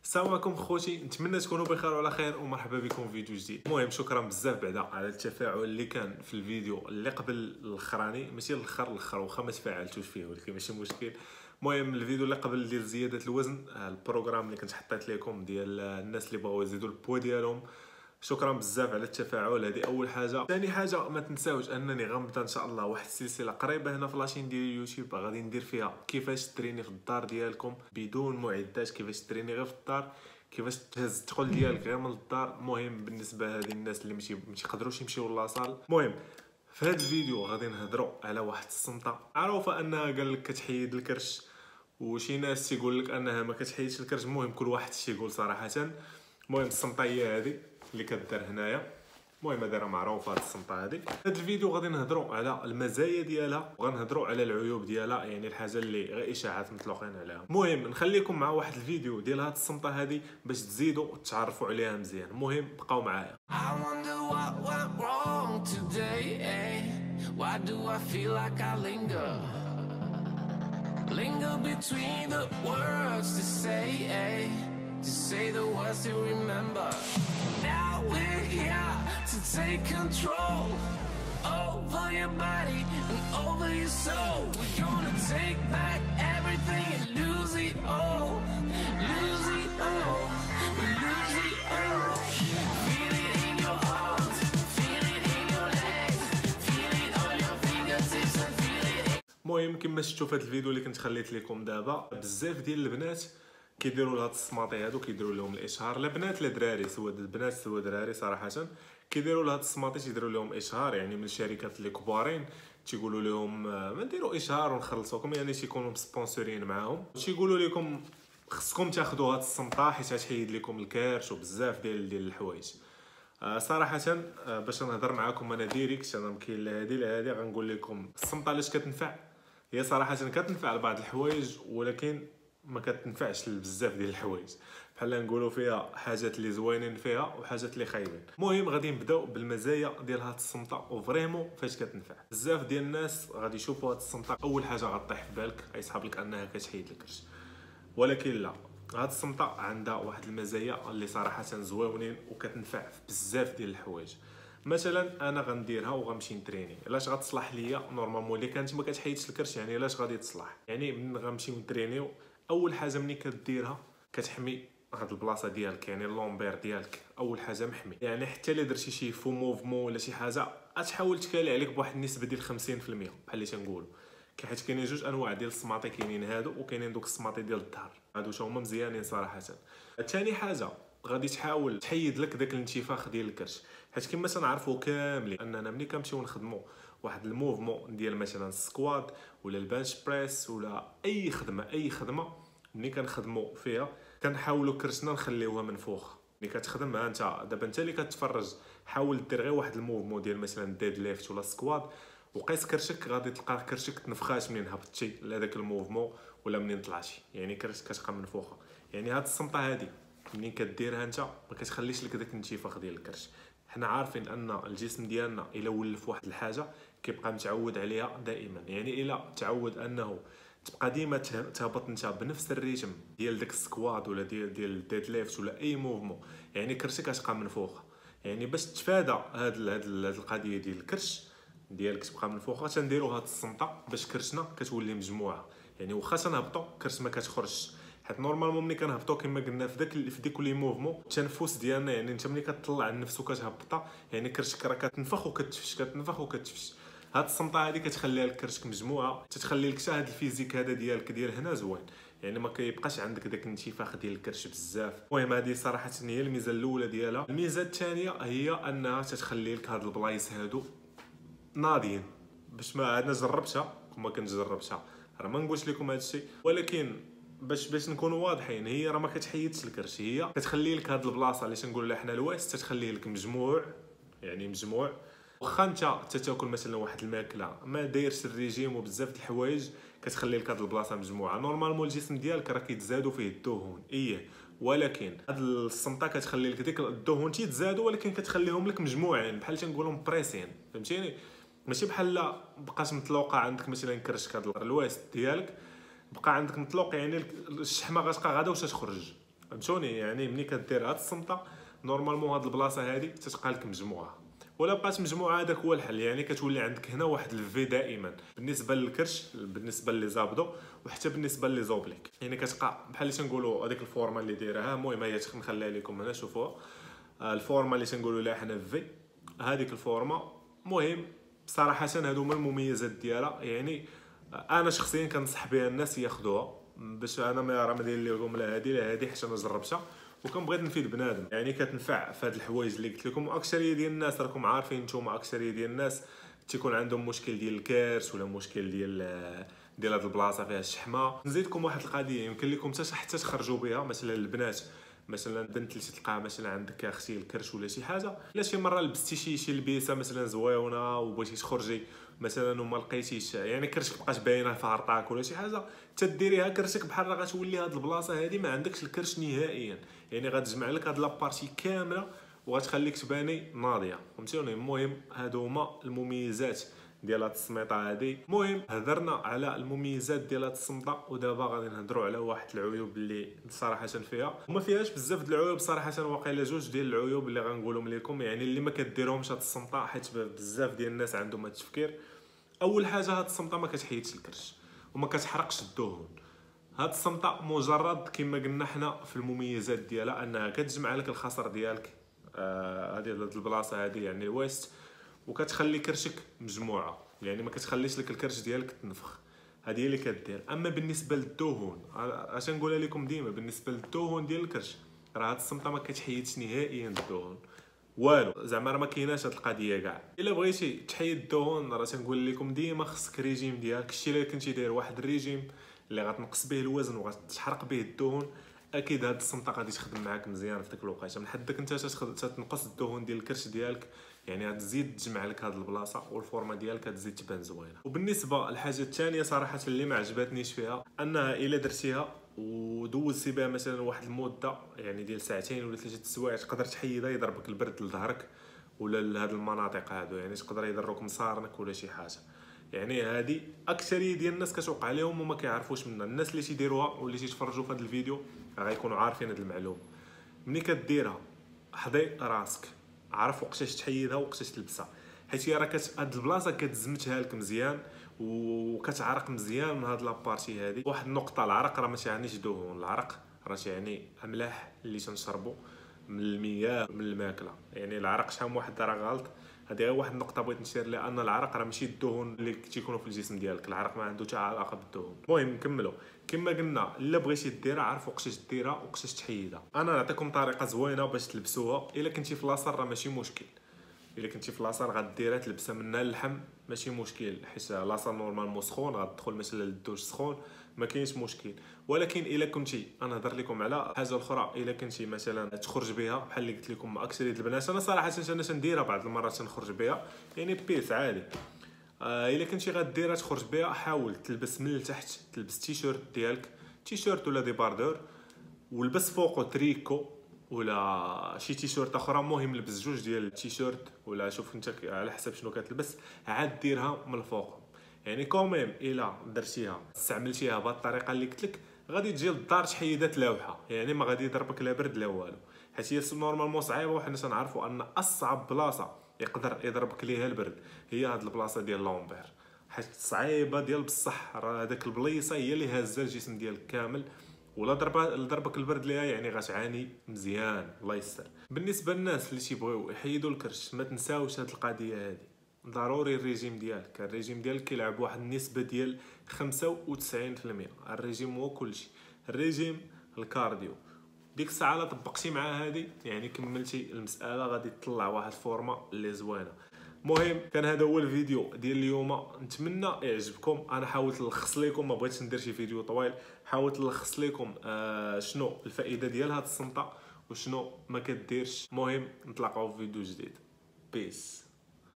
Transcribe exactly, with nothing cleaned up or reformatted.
السلام عليكم خوتي، نتمنى تكونوا بخير وعلى خير ومرحبا بكم في فيديو جديد. المهم شكرا بزاف بعدا على التفاعل اللي كان في الفيديو اللي قبل الاخراني، ماشي الاخر الاخر واخا ما تفاعلتوش فيه ولكن ماشي مشكل. المهم الفيديو اللي قبل ديال زياده الوزن، البروغرام اللي كنت حطيت لكم ديال الناس اللي بغاو يزيدوا البوا ديالهم، شكرا بزاف على التفاعل. هذه اول حاجه. ثاني حاجه ما تنساوش انني غنبدا ان شاء الله واحد السلسله قريبه هنا في لاشين ديال اليوتيوب، غادي ندير فيها كيفاش تريني في الدار ديالكم بدون معدات، كيفاش تريني غير في الدار، كيفاش تهز الثقل ديالك غير من الدار. المهم بالنسبه هذه الناس اللي ماشي ما تيقدروش يمشيو لاصال. المهم في هذا الفيديو غادي نهضروا على واحد الصمته معروفه انها قال لك كتحيد الكرش، وشي ناس تيقول لك انها ما كتحيدش الكرش. المهم كل واحد تيقول صراحه. المهم الصمته هي هذه اللي كدار هنايا. المهم هذه راه معروفه هاد الصمته هذه. هاد الفيديو غادي نهضروا على المزايا ديالها وغنهضروا على العيوب ديالها، يعني الحاجه اللي غير اشاعات مطلقين عليها. المهم نخليكم مع واحد الفيديو ديال هاد الصمته هذه باش تزيدوا تعرفوا عليها مزيان. المهم بقاو معايا. Linger between the words to say, eh? To say the words to remember. Now we're here to take control over your body and over your soul. We're gonna take back everything and lose it all. Lose it all. Lose it all. Feel it in your arms, feel it in your legs, feel it on your fingertips and feel it. المهم كما شفتوا في هذا الفيديو اللي كنت خليت لكم دابا، بزاف ديال البنات كيديروا لهاد الصماطي هادو، كيديروا لهم الاشهار. لا بنات لا دراري، سواء البنات سواء دراري صراحه كيديروا لهاد الصماطي، تيديروا لهم اشهار يعني من الشركات اللي كبارين، تيقولوا لهم ما نديروا اشهار ونخلصوكم، يعني تيكونوا سبونسورين معاهم، تيقولوا لكم خصكم تاخذوا هاد الصمطه حيت غتحيد لكم الكرش وبزاف ديال ديال الحوايج. آه صراحه آه باش نهضر معاكم انا ديريكت، انا مكاين لهادي لهادي غنقول لكم الصمطه علاش كتنفع. هي صراحه كتنفع لبعض الحوايج ولكن ما كتنفعش لبزاف ديال الحوايج، بحال نقولوا فيها حاجات اللي زوينين فيها وحاجات اللي خايبين. المهم غادي نبداو بالمزايا ديال هاد الصمته وفريمون فاش كتنفع. بزاف ديال الناس غادي يشوفوا هاد الصمته اول حاجه غطيح في بالك غيسحب لك انها كتحيد الكرش، ولكن لا، هاد الصمته عندها واحد المزايا اللي صراحه زوينين وكتنفع في بزاف ديال الحوايج. مثلا انا غنديرها وغنمشي نتريني، علاش غتصلح ليا نورمالمون اللي كانت ما كتحيدش الكرش، يعني علاش غادي تصلح؟ يعني من غنمشيو نترينيو اول حاجه ملي كديرها كتحمي هاد البلاصه ديالك، يعني اللومبير ديالك اول حاجه محمي. يعني حتى الا درتي شي فو موفمون ولا شي حاجه غتحاول تكالي عليك بواحد النسبه ديال خمسين في المية بحال اللي تنقولوا، حيت كاينين جوج انواع ديال الصماطي، كاينين هادو وكاينين دوك الصماطي ديال الظهر، هادو تا هما مزيانين صراحه. ثاني حاجه غادي تحاول تحيد لك داك الانتفاخ ديال الكرش، حيت كما تنعرفوا كاملين اننا ملي كنمشيو نخدموا واحد الموفمون ديال مثلا السكواد ولا البنش بريس ولا اي خدمه اي خدمه ملي كنخدموا فيها كنحاولوا كرشنا نخليوها منفوخه. ملي كتخدمها انت دابا انت اللي كتفرج، حاول دير غير واحد الموفمون ديال مثلا ديد ليفت ولا سكواد وقيس كرشك، غادي تلقى كرشك تنفخاش منين هبطتي لهذاك الموفمون ولا منين طلعتي، يعني كرشك كتبقى منفوخه. يعني هاد الصمته هادي ملي كديرها انت ما كتخليش لك داك الانتفاخ ديال الكرش. حنا عارفين ان الجسم ديالنا الا ولف واحد الحاجه كيبقى متعود عليها دائما، يعني الا تعود انه تبقى ديما تهبط انت بنفس الريتم ديال داك السكواد ولا ديال ديال الديد ليفت ولا اي موفمون، يعني كرشك كتبقى منفوخه. يعني باش تفادى هاد هاد القضيه ديال الكرش ديالك تبقى منفوخه تنديروا هاد الصمته باش كرشنا كتولي مجموعه، يعني واخا تنهبطوا كرش ما كتخرجش، حيت نورمالمون ملي كنهبطوا كما قلنا في داك في ديك لي موفمون التنفس ديالنا، يعني انت ملي كتطلع النفس وكتهبطها يعني كرشك راه كتنفخ وكتفش كتنفخ وكتفش. هاد الصمته هادي كتخليها لك كرشك مجموعه، تتخلي لك حتى هاد الفيزيك هذا ديالك ديال هنا زوين، يعني ما كيبقاش عندك داك الانتفاخ ديال الكرش بزاف. المهم هذه صراحه هي الميزه الاولى ديالها. الميزه الثانيه هي انها تتخلي لك هاد البلايص هادو ناضيين. باش ما انا جربتها كما كنت جربتها راه ما نقولش لكم هذا الشيء، ولكن باش باش نكونوا واضحين هي راه ما كتحيدش الكرش، هي كتخلي لك هاد البلاصه اللي تنقولوا لها حنا الواس تتخليه لك مجموع، يعني مجموع. واخا انت تاكل مثلا واحد الماكله ما دايرش الريجيم وبزاف د الحوايج كتخلي لك هاد البلاصه مجموعه، نورمالمون الجسم ديالك راه كيتزادوا فيه الدهون ايه، ولكن هاد الصمته كتخلي لك ديك الدهون تيتزادوا ولكن كتخليهم لك مجموعين بحال تنقولوا مبريسين، فهمتيني؟ ماشي بحال لا بقات مطلوقه عندك مثلا كرشك هاد الواس ديالك بقى عندك مطلوق، يعني الشحمه غتبقى غادا واش تخرج، فهمتوني؟ يعني ملي كدير هاد الصمته نورمالمون هاد البلاصه هادي تتبقى لك مجموعه، ولا بقات مجموعه هذاك هو الحل. يعني كتولي عندك هنا واحد الفي دائما بالنسبه للكرش، بالنسبه لي زابدو، وحتى بالنسبه لي زوبليك. يعني كتبقى بحال اللي تنقولوا هذيك الفورما اللي دايرها. المهم هي نخليها لكم هنا شوفوها، الفورما اللي تنقولوا لها حنا في هذيك الفورما. المهم بصراحه هادو هما المميزات ديالها. يعني انا شخصيا كنصح بها الناس ياخذوها، باش انا ما راه ما داير لكم لا هذه لا هذه، حيت انا جربتها وكنبغي نفيد بنادم. يعني كتنفع في هاد الحوايج اللي قلت لكم. واكثريه ديال الناس راكم عارفين نتوما، اكثريه ديال الناس تيكون عندهم مشكل ديال الكرش ولا مشكل ديال ديال هاد البلاصه فيها الشحمه. نزيدكم واحد القضيه يمكن لكم حتى تخرجوا بها، مثلا البنات، مثلا بنت اللي تلقاها مثلا عندك اختي الكرش ولا شي حاجه، الا شي مره لبستي شي شي لبسه مثلا زويونه وبغيتي تخرجي مثلا وما لقيتيش يعني كرشك بقات باينه في هرطاك ولا شي حاجه، تديريها كرشك بحال راه غتولي هاد البلاصه هادي ما عندكش الكرش نهائيا. يعني غتجمع لك هاد لابارتي كامله وغتخليك تباني ناضيه. فهمتوني؟ المهم هادو هما المميزات ديال هاد السميطه هادي. المهم هضرنا على المميزات ديال هاد الصمطه، ودابا غادي نهضروا على واحد العيوب اللي صراحه فيها. وما فيهاش بزاف د العيوب صراحه، واقيلا جوج ديال العيوب اللي غنقولهم لكم، يعني اللي ما كديرهمش هاد الصمطه، حيت بزاف ديال الناس عندهم هاد التفكير. اول حاجه هاد الصمطه ما كتحيدش الكرش وما كتحرقش الدهون. هاد الصمطه مجرد كما قلنا حنا في المميزات ديالها انها كتجمع لك الخصر ديالك، آه هذه هاد البلاصه هذه يعني الويست، وكتخلي كرشك مجموعه، يعني ما كتخليش لك الكرش ديالك تنفخ. هذه هي اللي كدير. اما بالنسبه للدهون، اش نقولها لكم ديما، بالنسبه للدهون ديال الكرش راه هاد الصمطه ما كتحيدش نهائيا الدهون والو، زعما راه ما كايناش هاد القضيه كاع. الا بغيتي تحيد الدهون راه تنقول لكم ديما خصك ريجيم ديالك. شتي الا كنتي داير واحد الريجيم اللي غتنقص به الوزن وغتحرق به الدهون، اكيد هاد الصمطه غادي تخدم معاك مزيان في ديك الوقيته. من حدك انت تنقص الدهون ديال الكرش ديالك، يعني غتزيد تجمع لك هاد البلاصه والفورمه ديالك غتزيد تبان زوينه. وبالنسبه للحاجه الثانيه صراحه اللي ما عجبتنيش فيها، انها الا درتيها ودوزتي بها مثلا واحد المده يعني ديال ساعتين ولا ثلاثه السوايع، تقدر تحيدها يضربك البرد لظهرك ولا لهاد المناطق هادو، يعني تقدر يضرك مصارنك ولا شي حاجه. يعني هذه اكثريه ديال الناس كتوقع عليهم وما كيعرفوش منها. الناس اللي تيديروها واللي تيتفرجوا في هذا الفيديو غيكونوا عارفين هذه المعلومه. ملي كديرها حضي راسك، عرف وقتاش تحيدها وقتاش تلبسها، حيت هي راه كت هاد البلاصه كتزمتها لك مزيان وكتعرق مزيان من هاد لابارتي هادي. واحد النقطه، العرق راه ما تيعنيش دهون، العرق راه تيعني املاح اللي تنشربوا من المياه من الماكله. يعني العرق شحال من واحد راه غلط، هذه غير واحد النقطه بغيت نشير لها، ان العرق راه ماشي الدهون اللي تيكونوا في الجسم ديالك، العرق ما عنده حتى علاقه بالدهون. المهم نكملوا. كما قلنا الا بغيتي ديرها عرف وقتاش ديرها وقتاش تحيدها. انا نعطيكم طريقه زوينه باش تلبسوها. الا كنتي في لاصال راه ماشي مشكل، الا كنتي في لاصال غديرها تلبسها منها اللحم ماشي مشكل، حيت لاصال نورمالمون سخون غتدخل مثلا للدوش سخون ما كاينش مشكل. ولكن الا كنتي، انا نهضر لكم على حاجه اخرى، الا كنتي مثلا تخرج بها بحال اللي قلت لكم مع اكثريه البنات، انا صراحه انا تنديرها بعض المرات تنخرج بها يعني بيس عادي. آه الا كنتي غديرها تخرج بها حاول تلبس من التحت، تلبس تيشيرت ديالك، تيشيرت ولا دي باردور، ولبس فوقو تريكو ولا شي تيشيرت اخرى. المهم لبس جوج ديال التيشيرت ولا شوف انت على حسب شنو كتلبس، عاد ديرها من الفوق. يعني كوميم الا درتيها استعملتيها بهذه الطريقه اللي قلت لك غادي تجي للدار تحيدها تلاوحه، يعني ما غادي يضربك لا برد لا والو. حيت هي نورمالمون صعيبه، وحنا تنعرفوا ان اصعب بلاصه يقدر يضربك ليها البرد هي هاد البلاصه ديال لومبير، حيت صعيبه ديال بصح. راه هذاك البليصه هي اللي هازه الجسم ديالك كامل، ولا ضربه ضربك البرد ليها يعني غتعاني مزيان. الله يستر. بالنسبه للناس اللي تيبغيو يحيدوا الكرش ما تنساوش هاد القضيه هادي، ضروري الريجيم ديالك. الريجيم ديالك كيلعب واحد النسبه ديال خمسة وتسعين بالمئة. الريجيم هو كلشي، الريجيم الكارديو. ديك الساعه لا طبقتي مع هادي يعني كملتي المساله، غادي تطلع واحد الفورمه اللي زوينه. المهم كان هذا هو الفيديو ديال اليوم، نتمنى يعجبكم. انا حاولت نلخص لكم، ما بغيتش ندير شي فيديو طويل، حاولت نلخص لكم آه شنو الفائده ديال هاد الصمطه وشنو ما كديرش. المهم نتلاقاو في فيديو جديد. بيس.